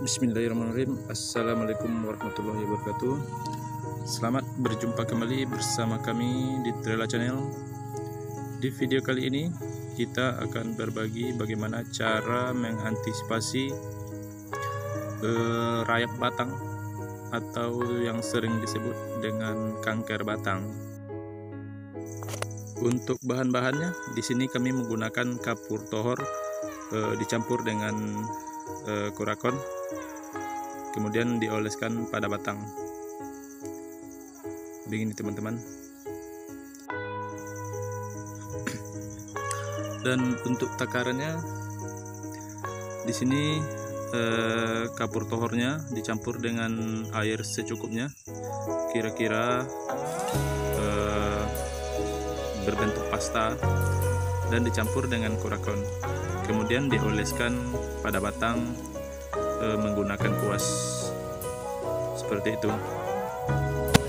Bismillahirrahmanirrahim. Assalamualaikum warahmatullahi wabarakatuh. Selamat berjumpa kembali bersama kami di Trela Channel. Di video kali ini kita akan berbagi bagaimana cara mengantisipasi rayap batang atau yang sering disebut dengan kanker batang. Untuk bahan-bahannya, di sini kami menggunakan kapur tohor dicampur dengan kurakon, kemudian dioleskan pada batang. Begini teman-teman. Dan untuk takarannya, di sini kapur tohornya dicampur dengan air secukupnya, kira-kira berbentuk pasta, dan dicampur dengan kurakon. Kemudian dioleskan pada batang menggunakan kuas seperti itu.